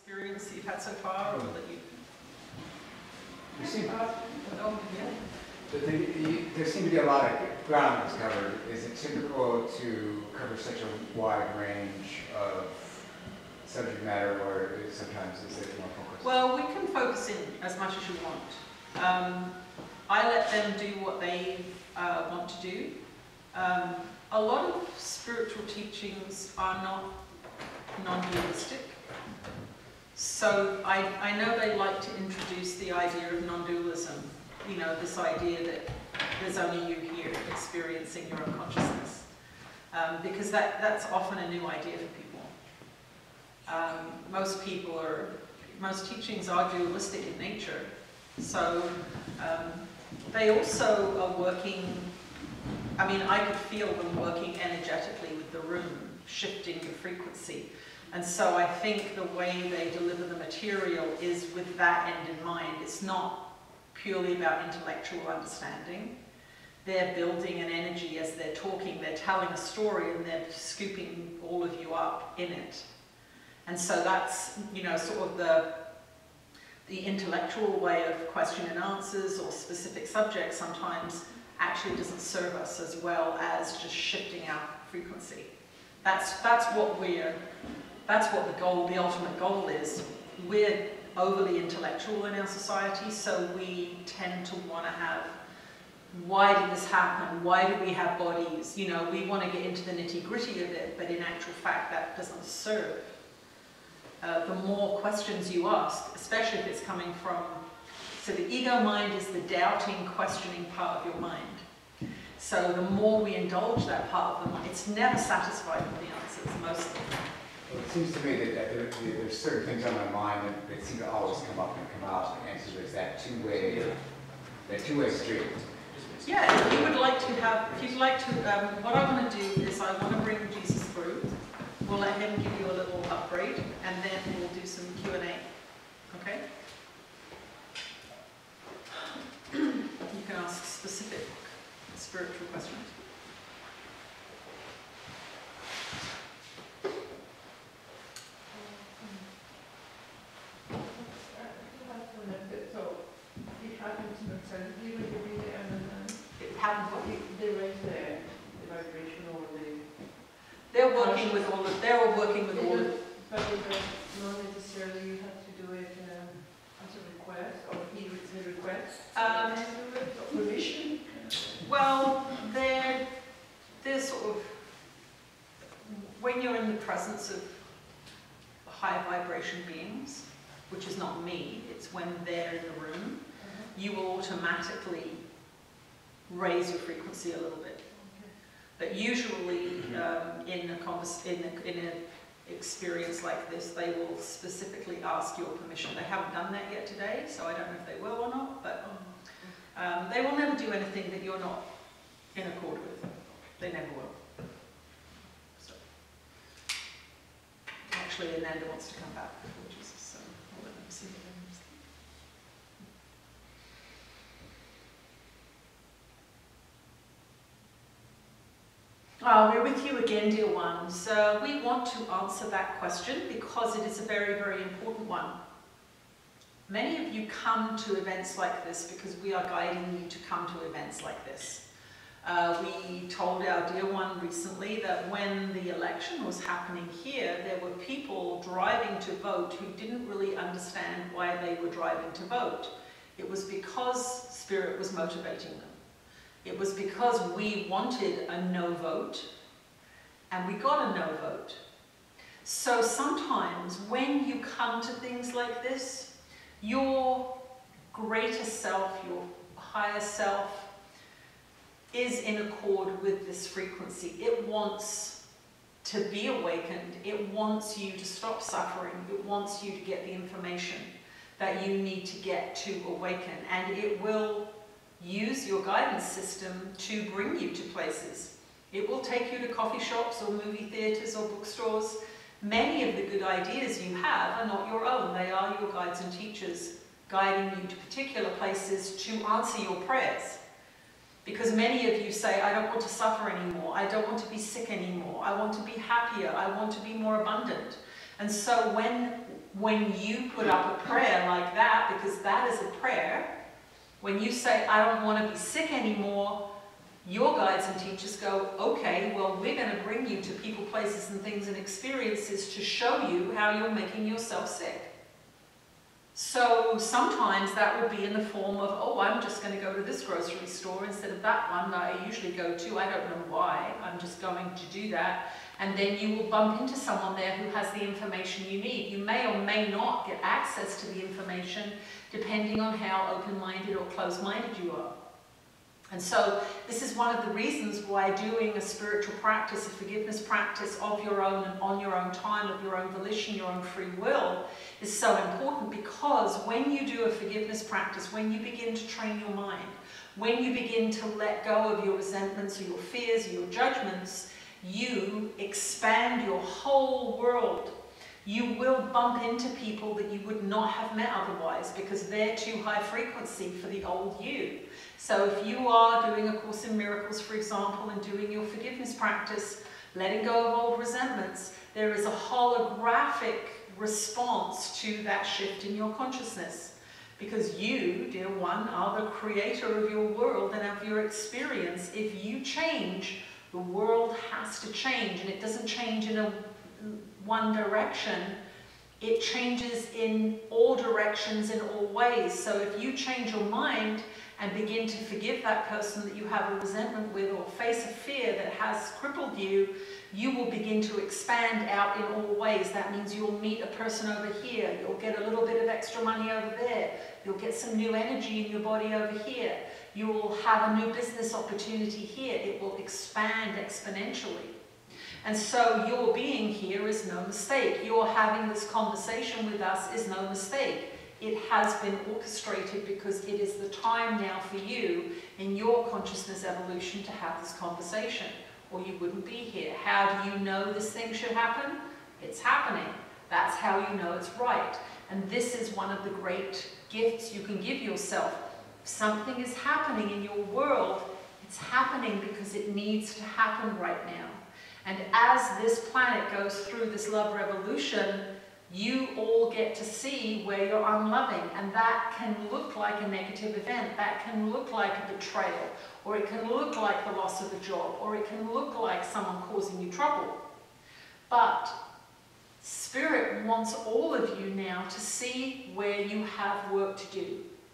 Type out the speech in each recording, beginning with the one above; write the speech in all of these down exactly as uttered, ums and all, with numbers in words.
experience that you've had so far, or that you've... You seem, Oh, yeah. but the, you, there seem to be a lot of ground that's covered. Is it typical to cover such a wide range of subject matter, or is sometimes is it more focused? Well, we can focus in as much as you want. Um, I let them do what they uh, want to do. Um, a lot of spiritual teachings are not non-dualistic. So I, I know they like to introduce the idea of non-dualism, you know, this idea that there's only you here experiencing your own consciousness. Um, because that, that's often a new idea for people. Um, most people are, most teachings are dualistic in nature. So um, they also are working, I mean, I could feel them working energetically with the room, shifting the frequency. And so I think the way they deliver the material is with that end in mind. It's not purely about intellectual understanding. They're building an energy as they're talking. They're telling a story and they're scooping all of you up in it. And so that's, you know, sort of the, the intellectual way of question and answers or specific subjects sometimes actually doesn't serve us as well as just shifting our frequency. That's, that's what we're, that's what the goal, the ultimate goal is. We're overly intellectual in our society, so we tend to want to have, why did this happen? Why do we have bodies? You know, we want to get into the nitty-gritty of it, but in actual fact that doesn't serve. Uh, the more questions you ask, especially if it's coming from, so the ego mind is the doubting, questioning part of your mind. So the more we indulge that part of the mind, it's never satisfied with the answers, mostly. Well, it seems to me that, that there, there's certain things on my mind that, that seem to always come up and come out, and so there's that two-way, that two-way street. Yeah, if you would like to have, if you'd like to, um, what I want to do is I want to bring Jesus through. We'll let him give you a little upgrade, and then we'll do some Q and A. Okay? You can ask specific spiritual questions. It happens naturally when you read it, and then It happens what? they raise the, the vibration or the. They're working with all of, they're all working with all of, But it does not necessarily you have to do it um, as a request, or he it's a request. Um, and do it, or permission. well, they're, they're sort of, when you're in the presence of high vibration beings, which is not me, it's when they're in the room, you will automatically raise your frequency a little bit. But usually, um, in a convers in a, in an experience like this, they will specifically ask your permission. They haven't done that yet today, so I don't know if they will or not. But um, they will never do anything that you're not in accord with. They never will. So, actually, Ananda wants to come back before Jesus, so I'll let them see what they want to say. Oh, we're with you again, dear ones. Uh, we want to answer that question because it is a very, very important one. Many of you come to events like this because we are guiding you to come to events like this. Uh, we told our dear one recently that when the election was happening here, there were people driving to vote who didn't really understand why they were driving to vote. It was because Spirit was motivating them. It was because we wanted a no vote, and we got a no vote. So sometimes when you come to things like this, your greater self, your higher self, is in accord with this frequency. It wants to be awakened. It wants you to stop suffering. It wants you to get the information that you need to get to awaken, and it will use your guidance system to bring you to places. It will take you to coffee shops or movie theatres or bookstores. Many of the good ideas you have are not your own. They are your guides and teachers guiding you to particular places to answer your prayers. Because many of you say, I don't want to suffer anymore. I don't want to be sick anymore. I want to be happier. I want to be more abundant. And so when when you put up a prayer like that, because that is a prayer, when you say, I don't want to be sick anymore, your guides and teachers go, okay, well, we're going to bring you to people, places, and things and experiences to show you how you're making yourself sick. So sometimes that will be in the form of, oh, I'm just going to go to this grocery store instead of that one that I usually go to. I don't know why. I'm just going to do that. And then you will bump into someone there who has the information you need. You may or may not get access to the information depending on how open-minded or closed-minded you are. And so this is one of the reasons why doing a spiritual practice, a forgiveness practice of your own and on your own time, of your own volition, your own free will, is so important, because when you do a forgiveness practice, when you begin to train your mind, when you begin to let go of your resentments or your fears or your judgments, you expand your whole world. You will bump into people that you would not have met otherwise, because they're too high frequency for the old you. So if you are doing A Course in Miracles, for example, and doing your forgiveness practice, letting go of old resentments, there is a holographic response to that shift in your consciousness. Because you, dear one, are the creator of your world and of your experience. If you change, the world has to change, and it doesn't change in a one direction. It changes in all directions, in all ways. So if you change your mind and begin to forgive that person that you have a resentment with, or face a fear that has crippled you, you will begin to expand out in all ways. That means you'll meet a person over here, you'll get a little bit of extra money over there, you'll get some new energy in your body over here, you will have a new business opportunity here. It will expand exponentially. And so your being here is no mistake. Your having this conversation with us is no mistake. It has been orchestrated, because it is the time now for you in your consciousness evolution to have this conversation, or you wouldn't be here. How do you know this thing should happen? It's happening. That's how you know it's right. And this is one of the great gifts you can give yourself. If something is happening in your world, it's happening because it needs to happen right now. And as this planet goes through this love revolution, you all get to see where you're unloving, and that can look like a negative event, that can look like a betrayal, or it can look like the loss of a job, or it can look like someone causing you trouble. But Spirit wants all of you now to see where you have work to do.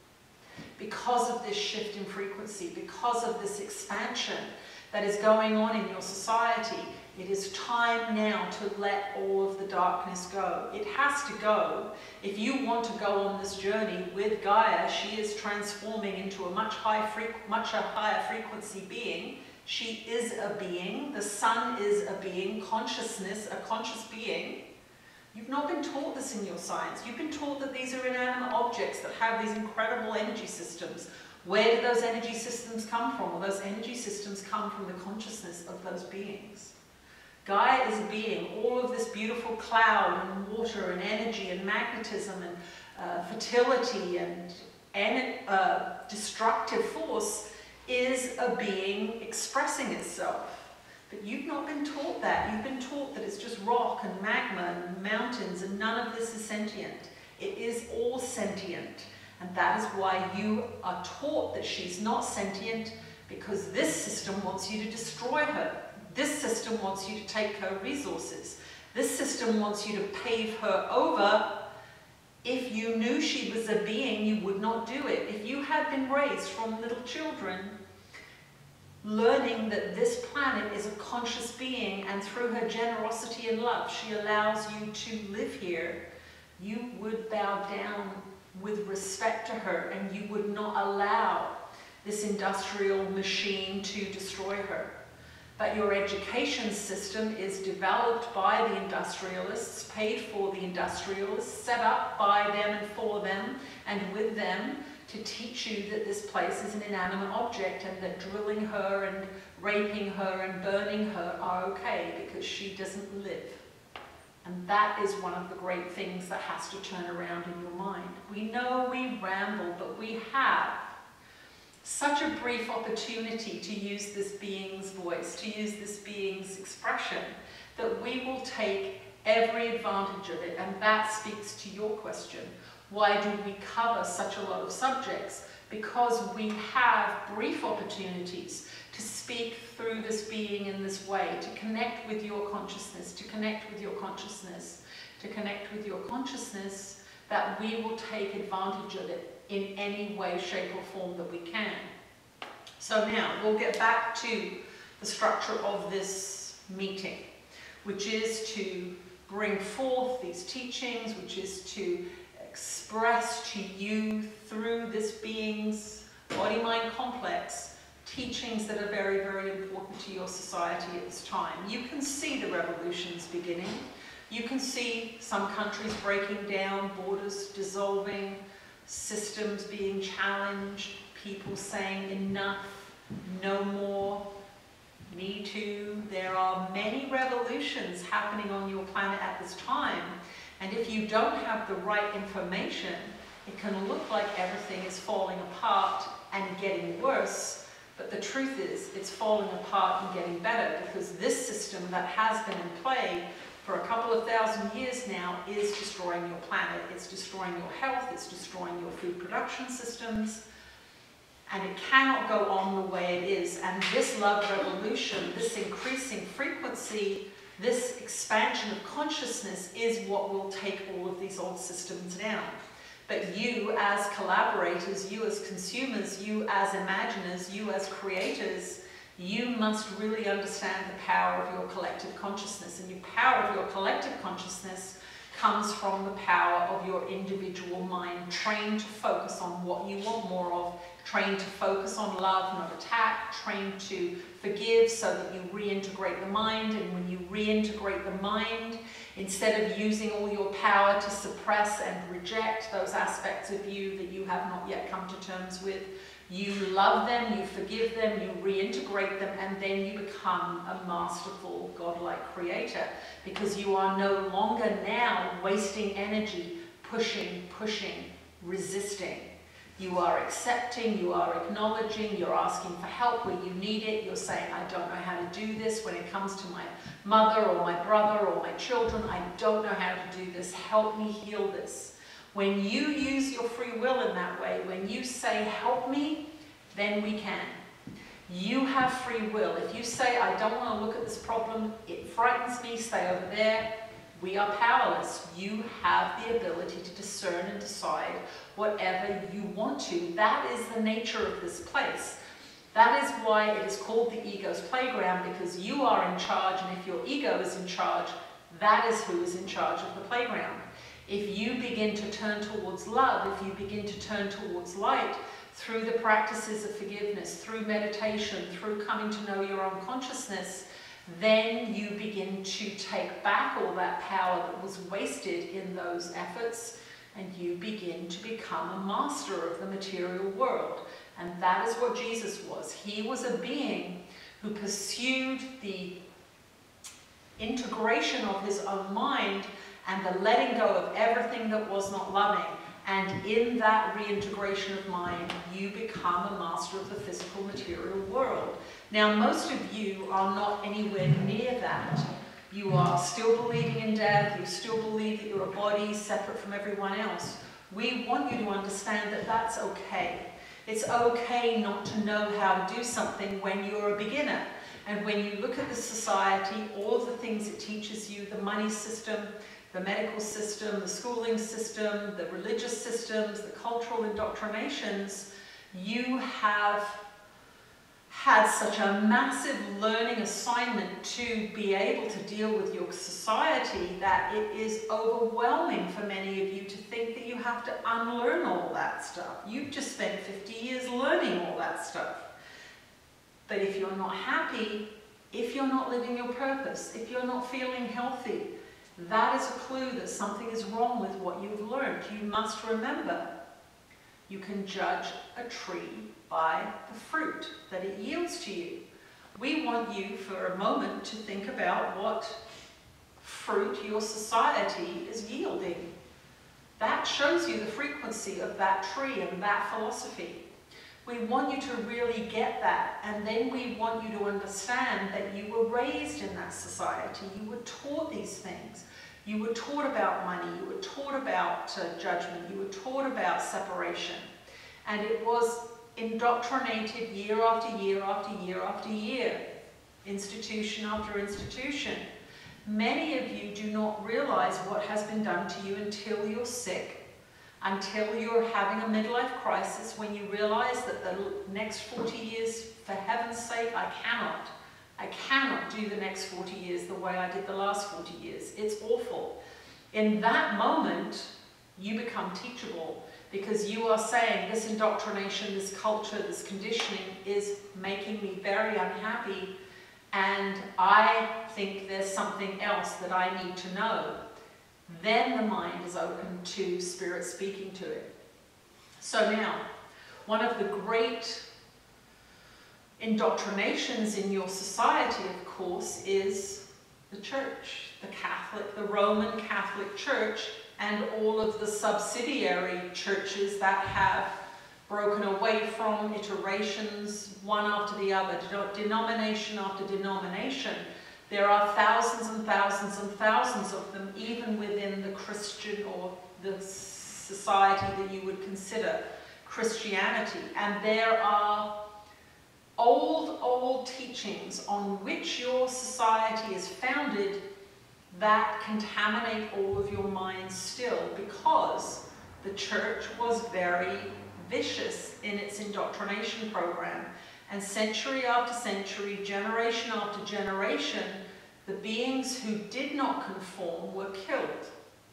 Because of this shift in frequency, because of this expansion that is going on in your society, it is time now to let all of the darkness go. It has to go. If you want to go on this journey with Gaia, she is transforming into a much, high much a higher frequency being. She is a being. The sun is a being. Consciousness, a conscious being. You've not been taught this in your science. You've been taught that these are inanimate objects that have these incredible energy systems. Where do those energy systems come from? Well, those energy systems come from the consciousness of those beings. Gaia is a being. All of this beautiful cloud and water and energy and magnetism and uh, fertility and, and uh, destructive force is a being expressing itself. But you've not been taught that. You've been taught that it's just rock and magma and mountains, and none of this is sentient. It is all sentient. And that is why you are taught that she's not sentient, because this system wants you to destroy her. This system wants you to take her resources. This system wants you to pave her over. If you knew she was a being, you would not do it. If you had been raised from little children, learning that this planet is a conscious being, and through her generosity and love, she allows you to live here, you would bow down with respect to her, and you would not allow this industrial machine to destroy her. But your education system is developed by the industrialists, paid for the industrialists, set up by them and for them and with them, to teach you that this place is an inanimate object, and that drilling her and raping her and burning her are okay because she doesn't live. And that is one of the great things that has to turn around in your mind. We know we ramble, but we have such a brief opportunity to use this being's voice, to use this being's expression, that we will take every advantage of it, and that speaks to your question. Why do we cover such a lot of subjects? Because we have brief opportunities to speak through this being in this way, to connect with your consciousness, to connect with your consciousness, to connect with your consciousness, that we will take advantage of it in any way, shape or form that we can. So now we'll get back to the structure of this meeting, which is to bring forth these teachings, which is to express to you through this being's body-mind complex teachings that are very, very important to your society at this time. You can see the revolutions beginning. You can see some countries breaking down, borders dissolving, systems being challenged, people saying enough, no more, me too. There are many revolutions happening on your planet at this time, and if you don't have the right information, it can look like everything is falling apart and getting worse, but the truth is it's falling apart and getting better, because this system that has been in play for a couple of thousand years now is destroying your planet, it's destroying your health, it's destroying your food production systems, and it cannot go on the way it is. And this love revolution, this increasing frequency, this expansion of consciousness is what will take all of these old systems down. But you as collaborators, you as consumers, you as imaginers, you as creators, you must really understand the power of your collective consciousness. And the power of your collective consciousness comes from the power of your individual mind, trained to focus on what you want more of, trained to focus on love, not attack, trained to forgive so that you reintegrate the mind. And when you reintegrate the mind, instead of using all your power to suppress and reject those aspects of you that you have not yet come to terms with, you love them, you forgive them, you reintegrate them, and then you become a masterful, godlike creator, because you are no longer now wasting energy, pushing, pushing, resisting. You are accepting, you are acknowledging, you're asking for help where you need it, you're saying, I don't know how to do this when it comes to my mother or my brother or my children, I don't know how to do this, help me heal this. When you use your free will in that way, when you say, help me, then we can. You have free will. If you say, I don't want to look at this problem, it frightens me, stay over there, we are powerless. You have the ability to discern and decide whatever you want to. That is the nature of this place. That is why it is called the ego's playground, because you are in charge, and if your ego is in charge, that is who is in charge of the playground. If you begin to turn towards love, if you begin to turn towards light, through the practices of forgiveness, through meditation, through coming to know your own consciousness, then you begin to take back all that power that was wasted in those efforts, and you begin to become a master of the material world. And that is what Jesus was. He was a being who pursued the integration of his own mind and the letting go of everything that was not loving. And in that reintegration of mind, you become a master of the physical material world. Now, most of you are not anywhere near that. You are still believing in death. You still believe that you're a body separate from everyone else. We want you to understand that that's okay. It's okay not to know how to do something when you're a beginner. And when you look at the society, all of the things it teaches you, the money system, the medical system, the schooling system, the religious systems, the cultural indoctrinations, you have had such a massive learning assignment to be able to deal with your society that it is overwhelming for many of you to think that you have to unlearn all that stuff. You've just spent fifty years learning all that stuff. But if you're not happy, if you're not living your purpose, if you're not feeling healthy, that is a clue that something is wrong with what you've learned. You must remember, you can judge a tree by the fruit that it yields to you. We want you for a moment to think about what fruit your society is yielding. That shows you the frequency of that tree and that philosophy. We want you to really get that, and then we want you to understand that you were raised in that society, you were taught these things. You were taught about money, you were taught about uh, judgment, you were taught about separation. And it was indoctrinated year after year after year after year, institution after institution. Many of you do not realize what has been done to you until you're sick, until you're having a midlife crisis, when you realize that the next forty years, for heaven's sake, I cannot. I cannot do the next forty years the way I did the last forty years. It's awful. In that moment, you become teachable, because you are saying, this indoctrination, this culture, this conditioning is making me very unhappy, and I think there's something else that I need to know. Then the mind is open to Spirit speaking to it. So now, one of the great indoctrinations in your society, of course, is the church, the Catholic, the Roman Catholic Church, and all of the subsidiary churches that have broken away from iterations, one after the other, denomination after denomination. There are thousands and thousands and thousands of them, even within the Christian or the society that you would consider Christianity. And there are old, old teachings on which your society is founded that contaminate all of your minds still, because the church was very vicious in its indoctrination program. And century after century, generation after generation, the beings who did not conform were killed.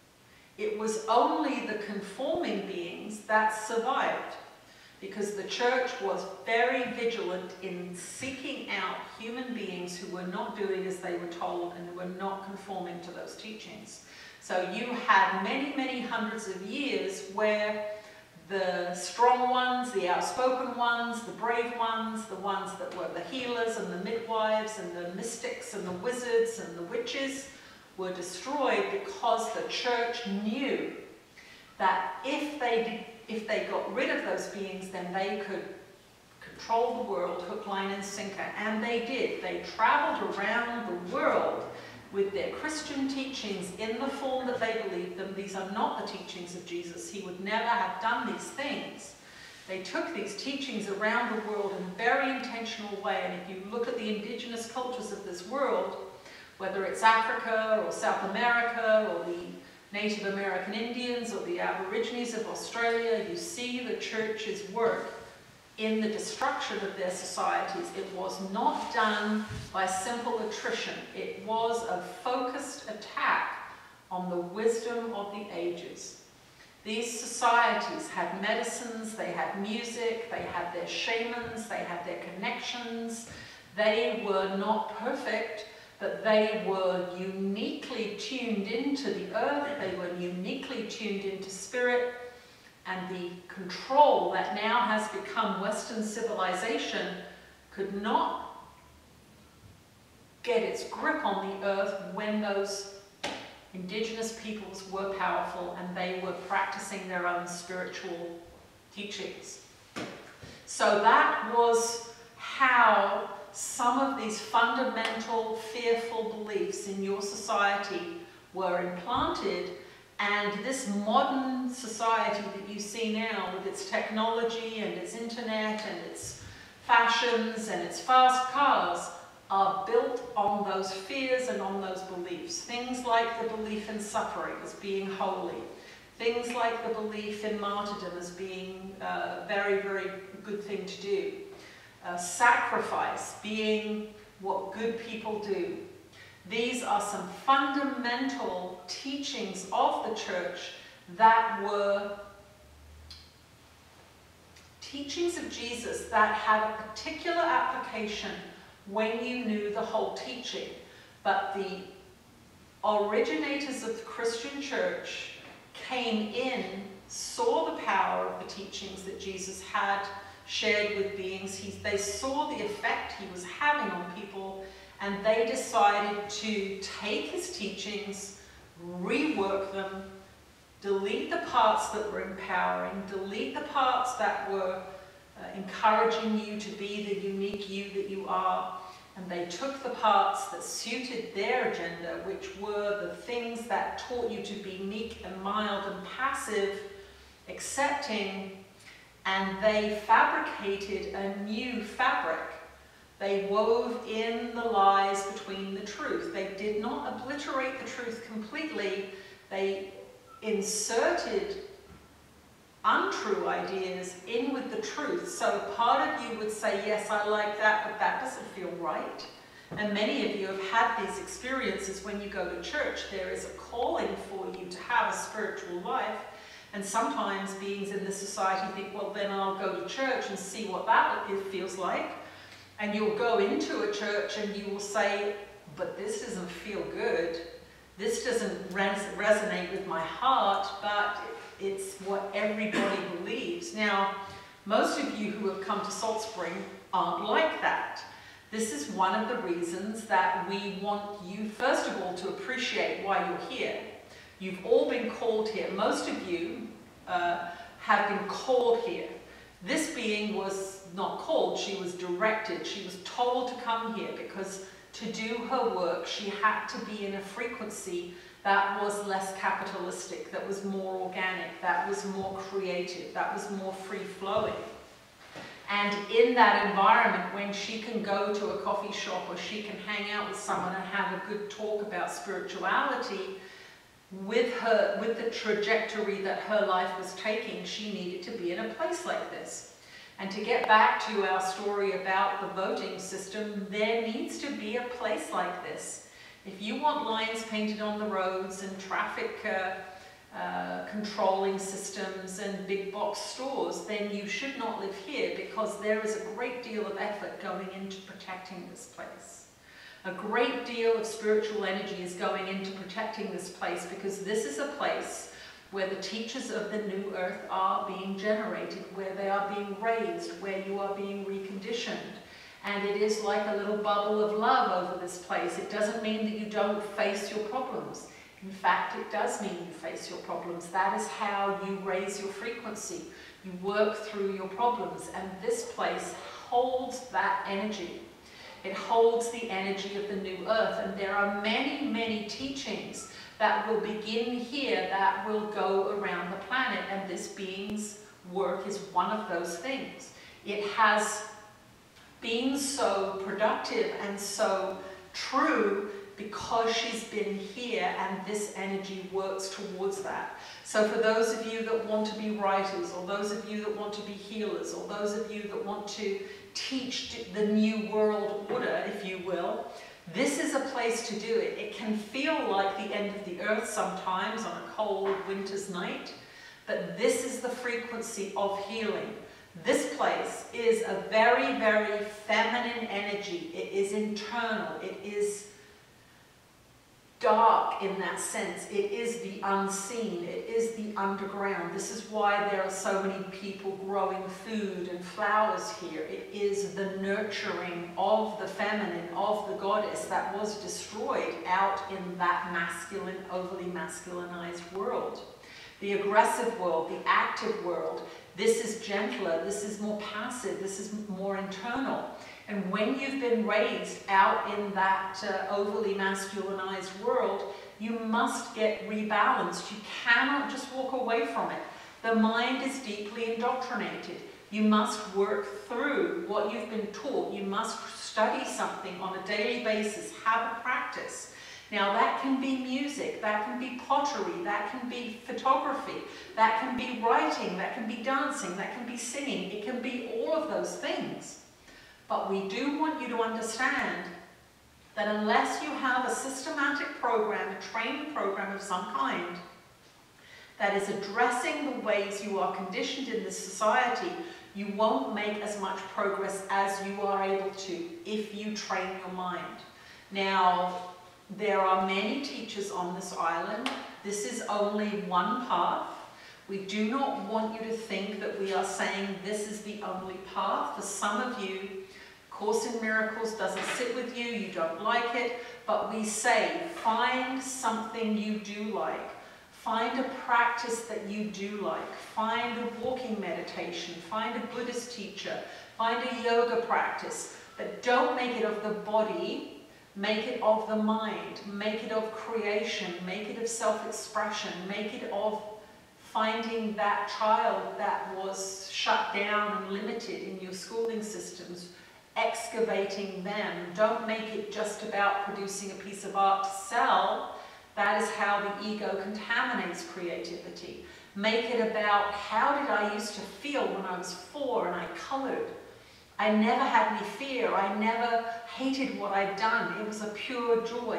It was only the conforming beings that survived, because the church was very vigilant in seeking out human beings who were not doing as they were told and who were not conforming to those teachings. So you had many, many hundreds of years where the strong ones, the outspoken ones, the brave ones, the ones that were the healers and the midwives and the mystics and the wizards and the witches were destroyed, because the church knew that if they did If they got rid of those beings, then they could control the world, hook, line, and sinker. And they did. They traveled around the world with their Christian teachings in the form that they believed them. These are not the teachings of Jesus. He would never have done these things. They took these teachings around the world in a very intentional way. And if you look at the indigenous cultures of this world, whether it's Africa or South America or the Native American Indians or the Aborigines of Australia, you see the church's work in the destruction of their societies. It was not done by simple attrition. It was a focused attack on the wisdom of the ages. These societies had medicines, they had music, they had their shamans, they had their connections. They were not perfect, but they were uniquely tuned into the earth, they were uniquely tuned into spirit, and the control that now has become Western civilization could not get its grip on the earth when those indigenous peoples were powerful and they were practicing their own spiritual teachings. So that was how some of these fundamental, fearful beliefs in your society were implanted, and this modern society that you see now with its technology and its internet and its fashions and its fast cars are built on those fears and on those beliefs. Things like the belief in suffering as being holy, things like the belief in martyrdom as being a very, very good thing to do. Uh, sacrifice being what good people do. These are some fundamental teachings of the church that were teachings of Jesus that had a particular application when you knew the whole teaching. But the originators of the Christian church came in, saw the power of the teachings that Jesus had shared with beings. He, they saw the effect he was having on people, and they decided to take his teachings, rework them, delete the parts that were empowering, delete the parts that were uh, encouraging you to be the unique you that you are, and they took the parts that suited their agenda, which were the things that taught you to be meek and mild and passive, accepting, and they fabricated a new fabric. They wove in the lies between the truth. They did not obliterate the truth completely. They inserted untrue ideas in with the truth. So part of you would say, yes, I like that, but that doesn't feel right. And many of you have had these experiences when you go to church. There is a calling for you to have a spiritual life. And sometimes beings in this society think, well, then I'll go to church and see what that feels like. And you'll go into a church and you will say, but this doesn't feel good. This doesn't res resonate with my heart, but it's what everybody believes. Now, most of you who have come to Salt Spring aren't like that. This is one of the reasons that we want you, first of all, to appreciate why you're here. You've all been called here. Most of you uh, have been called here. This being was not called, she was directed. She was told to come here because to do her work, she had to be in a frequency that was less capitalistic, that was more organic, that was more creative, that was more free-flowing. And in that environment, when she can go to a coffee shop or she can hang out with someone and have a good talk about spirituality, with her, with the trajectory that her life was taking, she needed to be in a place like this. And to get back to our story about the voting system, there needs to be a place like this. If you want lines painted on the roads and traffic uh, uh, controlling systems and big box stores, then you should not live here, because there is a great deal of effort going into protecting this place. A great deal of spiritual energy is going into protecting this place, because this is a place where the teachers of the new earth are being generated, where they are being raised, where you are being reconditioned. And it is like a little bubble of love over this place. It doesn't mean that you don't face your problems. In fact, it does mean you face your problems. That is how you raise your frequency. You work through your problems, and this place holds that energy. It holds the energy of the new earth, and there are many, many teachings that will begin here that will go around the planet, and this being's work is one of those things. It has been so productive and so true because she's been here, and this energy works towards that. So for those of you that want to be writers, or those of you that want to be healers, or those of you that want to teach the new world order, if you will, this is a place to do it. It can feel like the end of the earth sometimes on a cold winter's night, but this is the frequency of healing. This place is a very, very feminine energy. It is internal. It is dark in that sense. It is the unseen. It is the underground. This is why there are so many people growing food and flowers here. It is the nurturing of the feminine, of the goddess that was destroyed out in that masculine, overly masculinized world. The aggressive world, the active world, this is gentler, this is more passive, this is more internal. And when you've been raised out in that uh, overly masculinized world, you must get rebalanced. You cannot just walk away from it. The mind is deeply indoctrinated. You must work through what you've been taught. You must study something on a daily basis, have a practice. Now that can be music, that can be pottery, that can be photography, that can be writing, that can be dancing, that can be singing. It can be all of those things. But we do want you to understand that unless you have a systematic program, a training program of some kind, that is addressing the ways you are conditioned in this society, you won't make as much progress as you are able to if you train your mind. Now, there are many teachers on this island. This is only one path. We do not want you to think that we are saying this is the only path. For some of you, Course in Miracles doesn't sit with you, you don't like it, but we say find something you do like. Find a practice that you do like. Find a walking meditation. Find a Buddhist teacher. Find a yoga practice But don't make it of the body, make it of the mind, make it of creation, make it of self-expression, make it of finding that child that was shut down and limited in your schooling systems, excavating them. Don't make it just about producing a piece of art to sell. That is how the ego contaminates creativity. Make it about, how did I used to feel when I was four and I colored? I never had any fear. I never hated what I'd done. It was a pure joy.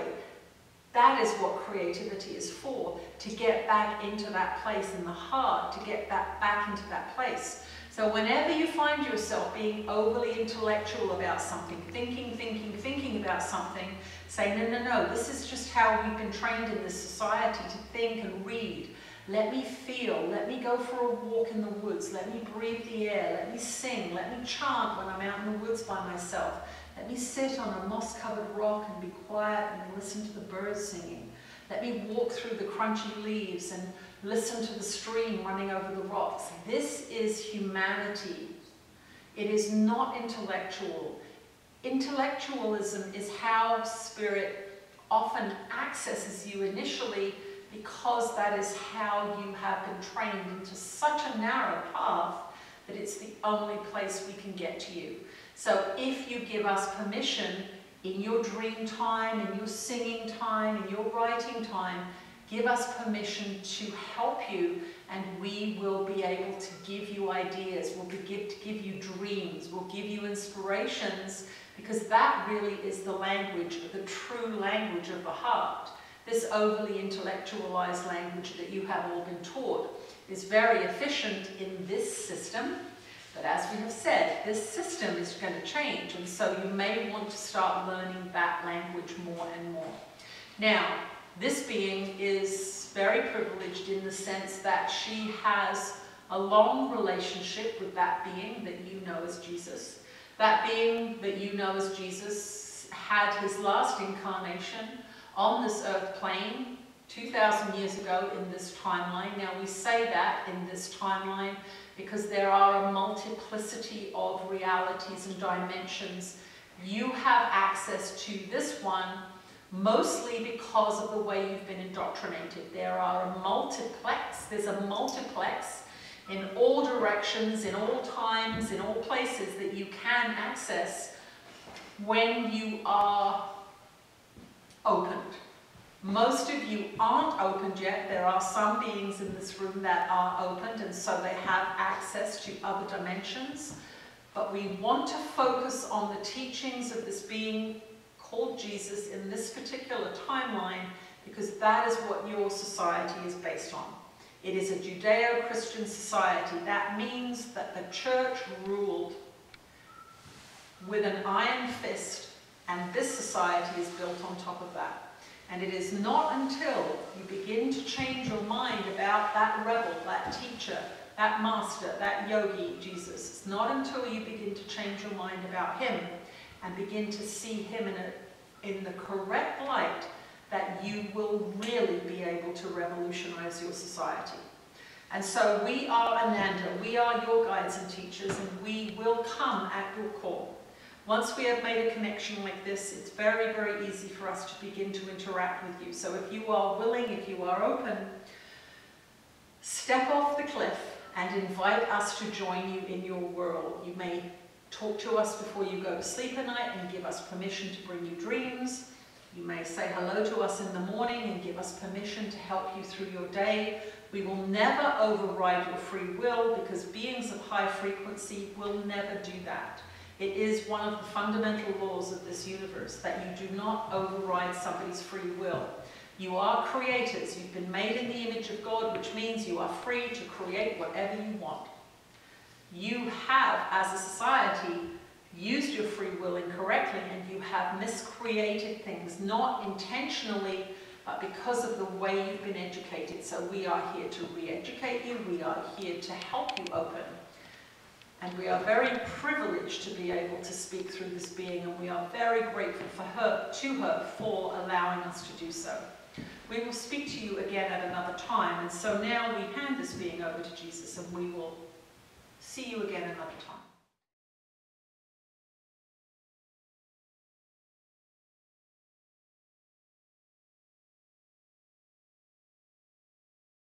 That is what creativity is for, to get back into that place in the heart, to get that back into that place. So whenever you find yourself being overly intellectual about something, thinking, thinking, thinking about something, say, no, no, no, this is just how we've been trained in this society to think and read. Let me feel, let me go for a walk in the woods, let me breathe the air, let me sing, let me chant when I'm out in the woods by myself. Let me sit on a moss-covered rock and be quiet and listen to the birds singing. Let me walk through the crunchy leaves and listen to the stream running over the rocks. This is humanity. It is not intellectual. Intellectualism is how spirit often accesses you initially, because that is how you have been trained into such a narrow path that it's the only place we can get to you. So if you give us permission in your dream time, in your singing time, in your writing time, give us permission to help you, and we will be able to give you ideas, we'll be give, to give you dreams, we'll give you inspirations, because that really is the language, the true language of the heart. This overly intellectualized language that you have all been taught is very efficient in this system. But as we have said, this system is going to change, and so you may want to start learning that language more and more. Now, this being is very privileged in the sense that she has a long relationship with that being that you know as Jesus. That being that you know as Jesus had his last incarnation on this earth plane two thousand years ago in this timeline. Now, we say that in this timeline because there are a multiplicity of realities and dimensions. You have access to this one mostly because of the way you've been indoctrinated. There are a multiplex, there's a multiplex in all directions, in all times, in all places that you can access when you are opened. Most of you aren't opened yet. There are some beings in this room that are opened, and so they have access to other dimensions. But we want to focus on the teachings of this being called Jesus in this particular timeline, because that is what your society is based on. It is a Judeo-Christian society. That means that the church ruled with an iron fist, and this society is built on top of that. And it is not until you begin to change your mind about that rebel, that teacher, that master, that yogi, Jesus, it's not until you begin to change your mind about him and begin to see him in, a, in the correct light that you will really be able to revolutionize your society. And so we are Ananda, we are your guides and teachers, and we will come at your call. Once we have made a connection like this, it's very, very easy for us to begin to interact with you. So if you are willing, if you are open, step off the cliff and invite us to join you in your world. You may talk to us before you go to sleep at night and give us permission to bring you dreams. You may say hello to us in the morning and give us permission to help you through your day. We will never override your free will, because beings of high frequency will never do that. It is one of the fundamental laws of this universe that you do not override somebody's free will. You are creators. You've been made in the image of God, which means you are free to create whatever you want. You have, as a society, used your free will incorrectly, and you have miscreated things, not intentionally, but because of the way you've been educated. So we are here to re-educate you. We are here to help you open. And we are very privileged to be able to speak through this being, and we are very grateful for her, to her for allowing us to do so. We will speak to you again at another time, and so now we hand this being over to Jesus, and we will see you again another time.